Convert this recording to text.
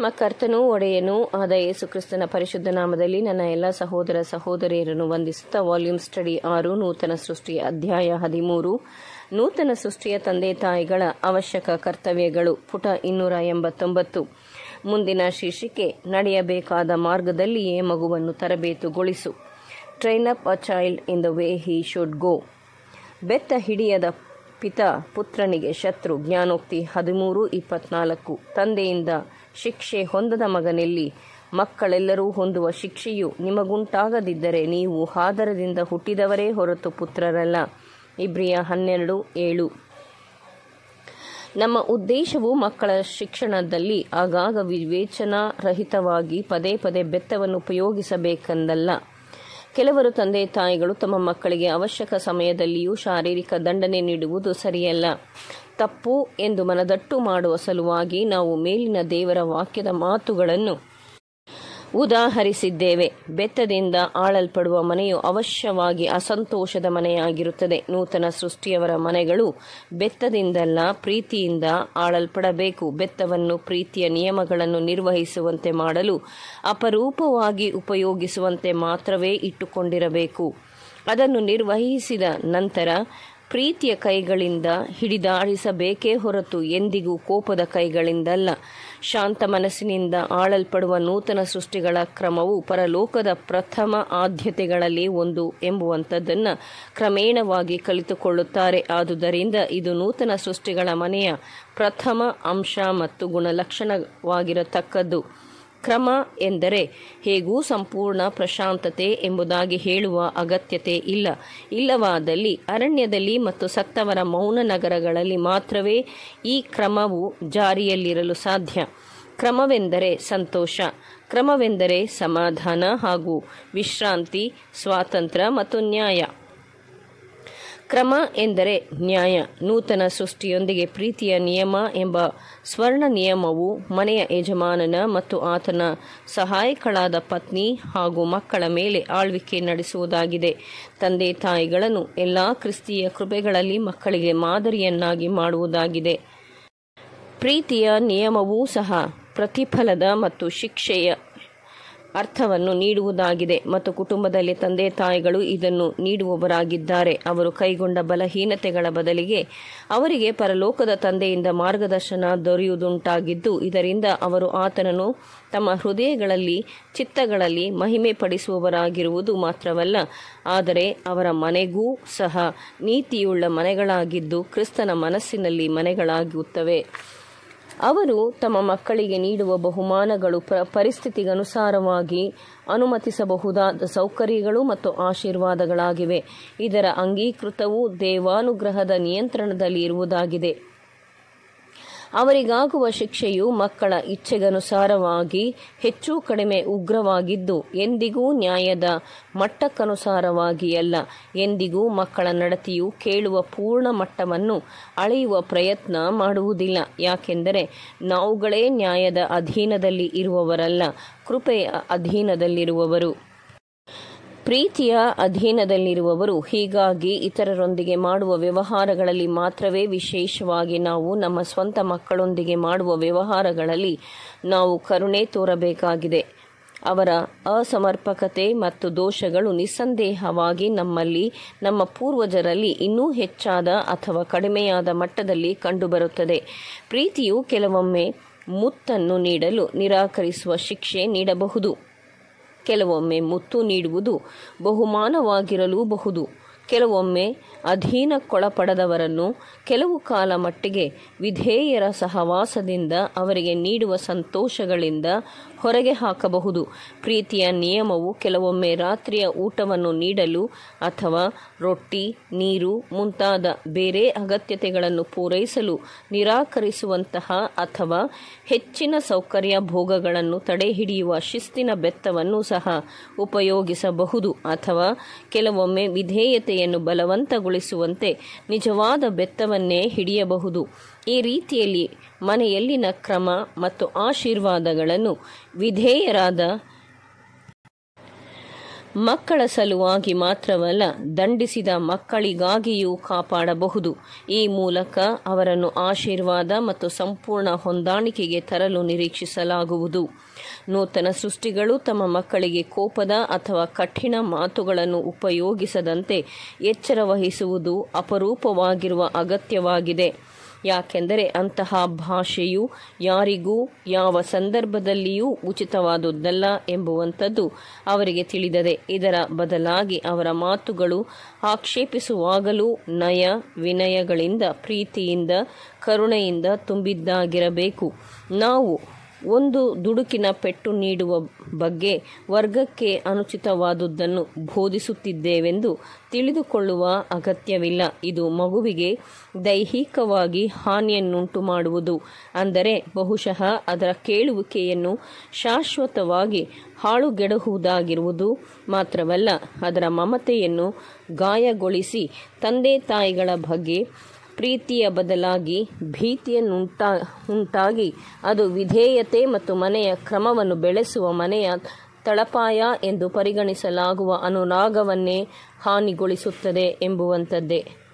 ನಮ್ಮ ಕರ್ತನೂ ಒಡೆಯನೂ ಆದ ಯೇಸು ಕ್ರಿಸ್ತನ ಪರಿಶುದ್ಧ ನಾಮದಲ್ಲಿ ನನ್ನ ಎಲ್ಲ ಸಹೋದರ ಸಹೋದರಿಯರನ್ನು ವಂದಿಸುತ್ತಾ ವಾಲ್ಯೂಮ್ ಸ್ಟಡಿ 6 ನೂತನ ಸೃಷ್ಟಿ ಅಧ್ಯಾಯ 13 ನೂತನ ಸೃಷ್ಟಿಯ ತಂದೆ ತಾಯಿಗಳ ಅವಶ್ಯಕ ಕರ್ತವ್ಯಗಳು ಪುಟ 289 ಮುಂದಿನ ಶೀರ್ಷಿಕೆ ನಡೆಯಬೇಕಾದ ಮಾರ್ಗದಲ್ಲಿಯೇ ಮಗುವನ್ನು ತರಬೇತುಗೊಳಿಸು. Train up a child in the way he should go. ಬೆತ್ತ ಹಿಡಿಯದ ಪಿತ ಪುತ್ರನಿಗೆ ಶತ್ರು. ಜ್ಞಾನೋಕ್ತಿ 13:24. ತಂದೆಯಿಂದ ಶಿಕ್ಷೆ ಹೊಂದದ ಮಗನೆಲ್ಲಿ? ಮಕ್ಕಳೆಲ್ಲರೂ ಹೊಂದುವ ಶಿಕ್ಷೆಯು ನಿಮಗುಂಟಾಗದಿದ್ದರೆ ನೀವು ಆದರದಿಂದ ಹುಟ್ಟಿದವರೇ ಹೊರತು ಪುತ್ರರಲ್ಲ. ಇಬ್ರಿಯ 12:7. ನಮ್ಮ ಉದ್ದೇಶವು ಮಕ್ಕಳ ಶಿಕ್ಷಣದಲ್ಲಿ ಆಗಾಗ ವಿವೇಚನಾರಹಿತವಾಗಿ ಪದೇ ಪದೇ ಬೆತ್ತವನ್ನು ಉಪಯೋಗಿಸಬೇಕೆಂದಲ್ಲ. ಕೆಲವರು ತಂದೆ ತಾಯಿಗಳು ತಮ್ಮ ಮಕ್ಕಳಿಗೆ ಅವಶ್ಯಕ ಸಮಯದಲ್ಲಿಯೂ ಶಾರೀರಿಕ ದಂಡನೆ ನೀಡುವುದು ಸರಿಯಲ್ಲ, ತಪ್ಪು ಎಂದು ಮನದಟ್ಟು ಮಾಡುವ ಸಲುವಾಗಿ ನಾವು ಮೇಲಿನ ದೇವರ ವಾಕ್ಯದ ಮಾತುಗಳನ್ನು ಉದಾಹರಿಸಿದ್ದೇವೆ. ಬೆತ್ತದಿಂದ ಆಳಲ್ಪಡುವ ಮನೆಯು ಅವಶ್ಯವಾಗಿ ಅಸಂತೋಷದ ಮನೆಯಾಗಿರುತ್ತದೆ. ನೂತನ ಸೃಷ್ಟಿಯವರ ಮನೆಗಳು ಬೆತ್ತದಿಂದಲ್ಲ, ಪ್ರೀತಿಯಿಂದ ಆಳಲ್ಪಡಬೇಕು. ಬೆತ್ತವನ್ನು ಪ್ರೀತಿಯ ನಿಯಮಗಳನ್ನು ನಿರ್ವಹಿಸುವಂತೆ ಮಾಡಲು ಅಪರೂಪವಾಗಿ ಉಪಯೋಗಿಸುವಂತೆ ಮಾತ್ರವೇ ಇಟ್ಟುಕೊಂಡಿರಬೇಕು. ಅದನ್ನು ನಿರ್ವಹಿಸಿದ ನಂತರ ಪ್ರೀತಿಯ ಕೈಗಳಿಂದ ಹಿಡಿದಾಡಿಸಬೇಕೇ ಹೊರತು ಎಂದಿಗೂ ಕೋಪದ ಕೈಗಳಿಂದಲ್ಲ. ಶಾಂತ ಮನಸ್ಸಿನಿಂದ ಆಳಲ್ಪಡುವ ನೂತನ ಸೃಷ್ಟಿಗಳ ಕ್ರಮವು ಪರಲೋಕದ ಪ್ರಥಮ ಆದ್ಯತೆಗಳಲ್ಲಿ ಒಂದು ಎಂಬುವಂಥದ್ದನ್ನು ಕ್ರಮೇಣವಾಗಿ ಕಲಿತುಕೊಳ್ಳುತ್ತಾರೆ. ಆದುದರಿಂದ ಇದು ನೂತನ ಸೃಷ್ಟಿಗಳ ಮನೆಯ ಪ್ರಥಮ ಅಂಶ ಮತ್ತು ಗುಣಲಕ್ಷಣವಾಗಿರತಕ್ಕದ್ದು. ಕ್ರಮ ಎಂದರೆ ಹೇಗೂ ಸಂಪೂರ್ಣ ಪ್ರಶಾಂತತೆ ಎಂಬುದಾಗಿ ಹೇಳುವ ಅಗತ್ಯತೆ ಇಲ್ಲ. ಇಲ್ಲವಾದಲ್ಲಿ ಅರಣ್ಯದಲ್ಲಿ ಮತ್ತು ಸತ್ತವರ ಮೌನ ನಗರಗಳಲ್ಲಿ ಮಾತ್ರವೇ ಈ ಕ್ರಮವು ಜಾರಿಯಲ್ಲಿರಲು ಸಾಧ್ಯ. ಕ್ರಮವೆಂದರೆ ಸಂತೋಷ, ಕ್ರಮವೆಂದರೆ ಸಮಾಧಾನ ಹಾಗೂ ವಿಶ್ರಾಂತಿ, ಸ್ವಾತಂತ್ರ್ಯ ಮತ್ತು ನ್ಯಾಯ. ಕ್ರಮ ಎಂದರೆ ನ್ಯಾಯ. ನೂತನ ಸೃಷ್ಟಿಯೊಂದಿಗೆ ಪ್ರೀತಿಯ ನಿಯಮ ಎಂಬ ಸ್ವರ್ಣ ನಿಯಮವು ಮನೆಯ ಯಜಮಾನನ ಮತ್ತು ಆತನ ಸಹಾಯಕಳಾದ ಪತ್ನಿ ಹಾಗೂ ಮಕ್ಕಳ ಮೇಲೆ ಆಳ್ವಿಕೆ ನಡೆಸುವುದಾಗಿದೆ. ತಂದೆ ತಾಯಿಗಳನ್ನು ಎಲ್ಲ ಕ್ರಿಸ್ತೀಯ ಕೃಪೆಗಳಲ್ಲಿ ಮಕ್ಕಳಿಗೆ ಮಾದರಿಯನ್ನಾಗಿ ಮಾಡುವುದಾಗಿದೆ. ಪ್ರೀತಿಯ ನಿಯಮವೂ ಸಹ ಪ್ರತಿಫಲದ ಮತ್ತು ಶಿಕ್ಷೆಯ ಅರ್ಥವನ್ನು ನೀಡುವುದಾಗಿದೆ ಮತ್ತು ಕುಟುಂಬದಲ್ಲಿ ತಂದೆ ತಾಯಿಗಳು ಇದನ್ನು ನೀಡುವವರಾಗಿದ್ದಾರೆ. ಅವರು ಕೈಗೊಂಡ ಬಲಹೀನತೆಗಳ ಬದಲಿಗೆ ಅವರಿಗೆ ಪರಲೋಕದ ತಂದೆಯಿಂದ ಮಾರ್ಗದರ್ಶನ ದೊರೆಯುವುದುಂಟಾಗಿದ್ದು, ಇದರಿಂದ ಅವರು ಆತನನ್ನು ತಮ್ಮ ಹೃದಯಗಳಲ್ಲಿ ಚಿತ್ತಗಳಲ್ಲಿ ಮಹಿಮೆ ಪಡಿಸುವವರಾಗಿರುವುದು ಮಾತ್ರವಲ್ಲ, ಆದರೆ ಅವರ ಮನೆಗೂ ಸಹ ನೀತಿಯುಳ್ಳ ಮನೆಗಳಾಗಿದ್ದು ಕ್ರಿಸ್ತನ ಮನಸ್ಸಿನಲ್ಲಿ ಮನೆಗಳಾಗುತ್ತವೆ. ಅವರು ತಮ್ಮ ಮಕ್ಕಳಿಗೆ ನೀಡುವ ಬಹುಮಾನಗಳು ಪರಿಸ್ಥಿತಿಗನುಸಾರವಾಗಿ ಅನುಮತಿಸಬಹುದಾದ ಸೌಕರ್ಯಗಳು ಮತ್ತು ಆಶೀರ್ವಾದಗಳಾಗಿವೆ. ಇದರ ಅಂಗೀಕೃತವು ದೇವಾನುಗ್ರಹದ ನಿಯಂತ್ರಣದಲ್ಲಿ ಇರುವುದಾಗಿದೆ. ಅವರಿಗಾಗುವ ಶಿಕ್ಷೆಯು ಮಕ್ಕಳ ಇಚ್ಛೆಗನುಸಾರವಾಗಿ ಹೆಚ್ಚು ಕಡಿಮೆ ಉಗ್ರವಾಗಿದ್ದು ಎಂದಿಗೂ ನ್ಯಾಯದ ಮಟ್ಟಕ್ಕನುಸಾರವಾಗಿ ಅಲ್ಲ. ಎಂದಿಗೂ ಮಕ್ಕಳ ನಡತೆಯು ಕೇಳುವ ಪೂರ್ಣ ಮಟ್ಟವನ್ನು ಅಳೆಯುವ ಪ್ರಯತ್ನ ಮಾಡುವುದಿಲ್ಲ. ಯಾಕೆಂದರೆ ನಾವುಗಳೇ ನ್ಯಾಯದ ಅಧೀನದಲ್ಲಿ ಇರುವವರಲ್ಲ, ಕೃಪೆಯ ಅಧೀನದಲ್ಲಿರುವವರು. ಪ್ರೀತಿಯ ಅಧೀನದಲ್ಲಿರುವವರು. ಹೀಗಾಗಿ ಇತರರೊಂದಿಗೆ ಮಾಡುವ ವ್ಯವಹಾರಗಳಲ್ಲಿ ಮಾತ್ರವೇ, ವಿಶೇಷವಾಗಿ ನಾವು ನಮ್ಮ ಸ್ವಂತ ಮಕ್ಕಳೊಂದಿಗೆ ಮಾಡುವ ವ್ಯವಹಾರಗಳಲ್ಲಿ ನಾವು ಕರುಣೆ ತೋರಬೇಕಾಗಿದೆ. ಅವರ ಅಸಮರ್ಪಕತೆ ಮತ್ತು ದೋಷಗಳು ನಿಸ್ಸಂದೇಹವಾಗಿ ನಮ್ಮಲ್ಲಿ, ನಮ್ಮ ಪೂರ್ವಜರಲ್ಲಿ ಇನ್ನೂ ಹೆಚ್ಚಾದ ಅಥವಾ ಕಡಿಮೆಯಾದ ಮಟ್ಟದಲ್ಲಿ ಕಂಡುಬರುತ್ತದೆ. ಪ್ರೀತಿಯು ಕೆಲವೊಮ್ಮೆ ಮುತ್ತನ್ನು ನೀಡಲು ನಿರಾಕರಿಸುವ ಶಿಕ್ಷೆ ನೀಡಬಹುದು. ಕೆಲವೊಮ್ಮೆ ಮುತ್ತು ನೀಡುವುದು ಬಹುಮಾನವಾಗಿರಲೂಬಹುದು. ಕೆಲವೊಮ್ಮೆ ಅಧೀನಕ್ಕೊಳಪಡದವರನ್ನು ಕೆಲವು ಕಾಲ ಮಟ್ಟಿಗೆ ವಿಧೇಯರ ಸಹವಾಸದಿಂದ ಅವರಿಗೆ ನೀಡುವ ಸಂತೋಷಗಳಿಂದ ಹೊರಗೆ ಹಾಕಬಹುದು. ಪ್ರೀತಿಯ ನಿಯಮವು ಕೆಲವೊಮ್ಮೆ ರಾತ್ರಿಯ ಊಟವನ್ನು ನೀಡಲು ಅಥವಾ ರೊಟ್ಟಿ, ನೀರು ಮುಂತಾದ ಬೇರೆ ಅಗತ್ಯತೆಗಳನ್ನು ಪೂರೈಸಲು ನಿರಾಕರಿಸುವಂತಹ ಅಥವಾ ಹೆಚ್ಚಿನ ಸೌಕರ್ಯ ಭೋಗಗಳನ್ನು ತಡೆಹಿಡಿಯುವ ಶಿಸ್ತಿನ ಬೆತ್ತವನ್ನು ಸಹ ಉಪಯೋಗಿಸಬಹುದು. ಅಥವಾ ಕೆಲವೊಮ್ಮೆ ವಿಧೇಯತೆಯನ್ನು ಬಲವಂತಗೊಳಿಸುವಂತೆ ನಿಜವಾದ ಬೆತ್ತವನ್ನೇ ಹಿಡಿಯಬಹುದು. ಈ ರೀತಿಯಲ್ಲಿ ಮನೆಯಲ್ಲಿನ ಕ್ರಮ ಮತ್ತು ಆಶೀರ್ವಾದಗಳನ್ನು ವಿಧೇಯರಾದ ಮಕ್ಕಳ ಸಲುವಾಗಿ ಮಾತ್ರವಲ್ಲ, ದಂಡಿಸಿದ ಮಕ್ಕಳಿಗಾಗಿಯೂ ಕಾಪಾಡಬಹುದು. ಈ ಮೂಲಕ ಅವರನ್ನು ಆಶೀರ್ವಾದ ಮತ್ತು ಸಂಪೂರ್ಣ ಹೊಂದಾಣಿಕೆಗೆ ತರಲು ನಿರೀಕ್ಷಿಸಲಾಗುವುದು. ನೂತನ ಸೃಷ್ಟಿಗಳು ತಮ್ಮ ಮಕ್ಕಳಿಗೆ ಕೋಪದ ಅಥವಾ ಕಠಿಣ ಮಾತುಗಳನ್ನು ಉಪಯೋಗಿಸದಂತೆ ಎಚ್ಚರ ವಹಿಸುವುದು ಅಪರೂಪವಾಗಿರುವ ಅಗತ್ಯವಾಗಿದೆ. ಯಾಕೆಂದರೆ ಅಂತಹ ಭಾಷೆಯು ಯಾರಿಗೂ ಯಾವ ಸಂದರ್ಭದಲ್ಲಿಯೂ ಉಚಿತವಾದುದಲ್ಲ ಎಂಬುವಂಥದ್ದು ಅವರಿಗೆ ತಿಳಿದದೆ. ಇದರ ಬದಲಾಗಿ ಅವರ ಮಾತುಗಳು ಆಕ್ಷೇಪಿಸುವಾಗಲೂ ನಯ ವಿನಯಗಳಿಂದ, ಪ್ರೀತಿಯಿಂದ, ಕರುಣೆಯಿಂದ ತುಂಬಿದ್ದಾಗಿರಬೇಕು. ನಾವು ಒಂದು ದುಡುಕಿನ ಪೆಟ್ಟು ನೀಡುವ ಬಗ್ಗೆ ವರ್ಗಕ್ಕೆ ಅನುಚಿತವಾದುದನ್ನು ಬೋಧಿಸುತ್ತಿದ್ದೇವೆಂದು ತಿಳಿದುಕೊಳ್ಳುವ ಅಗತ್ಯವಿಲ್ಲ. ಇದು ಮಗುವಿಗೆ ದೈಹಿಕವಾಗಿ ಹಾನಿಯನ್ನುಂಟು ಮಾಡುವುದು. ಅಂದರೆ ಬಹುಶಃ ಅದರ ಕೇಳುವಿಕೆಯನ್ನು ಶಾಶ್ವತವಾಗಿ ಹಾಳುಗೆಡಹುವುದಾಗಿರುವುದು ಮಾತ್ರವಲ್ಲ, ಅದರ ಮಮತೆಯನ್ನು ಗಾಯಗೊಳಿಸಿ ತಂದೆ ತಾಯಿಗಳ ಬಗ್ಗೆ ಪ್ರೀತಿಯ ಬದಲಾಗಿ ಭೀತಿಯನ್ನುಂಟಾಗಿ ಅದು ವಿಧೇಯತೆ ಮತ್ತು ಮನೆಯ ಕ್ರಮವನ್ನು ಬೆಳೆಸುವ ಮನೆಯ ತಳಪಾಯ ಎಂದು ಪರಿಗಣಿಸಲಾಗುವ ಅನುರಾಗವನ್ನೇ ಹಾನಿಗೊಳಿಸುತ್ತದೆ ಎಂಬುವಂಥದ್ದೇ.